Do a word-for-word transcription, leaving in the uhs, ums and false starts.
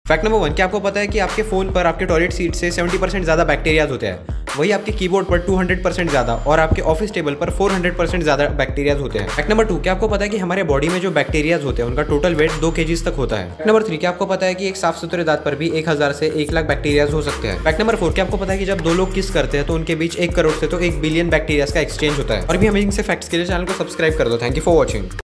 Fact number one, क्या आपको पता है कि आपके फोन पर आपके टॉयलेट सीट से सेवेंटी परसेंट ज्यादा बैक्टीरियाज होते हैं, वही आपके कीबोर्ड पर टू हंड्रेड परसेंट ज्यादा और आपके ऑफिस टेबल पर फोर हंड्रेड परसेंट ज्यादा बैक्टीरियाज होते हैं। फैक्ट नंबर टू, क्या आपको पता है कि हमारे बॉडी में जो बैक्टीरियाज होते हैं उनका टोटल वेट दो केजीज तक होता है। फैक्ट नंबर थ्री, क्या आपको पता है कि एक साफ सुथरे दांत पर भी एक हजार से एक लाख बैक्टीरियाज हो सकते हैं। फैक्ट नंबर फोर, क्या आपको पता है कि जब दो लोग किस करते हैं तो उनके बीच एक करोड़ से तो एक बिलियन बैक्टीरियाज का एक्सचेंज होता है। और भी अमेजिंग से फैक्ट्स के लिए चैनल को सब्सक्राइब कर दो। Thank you for watching.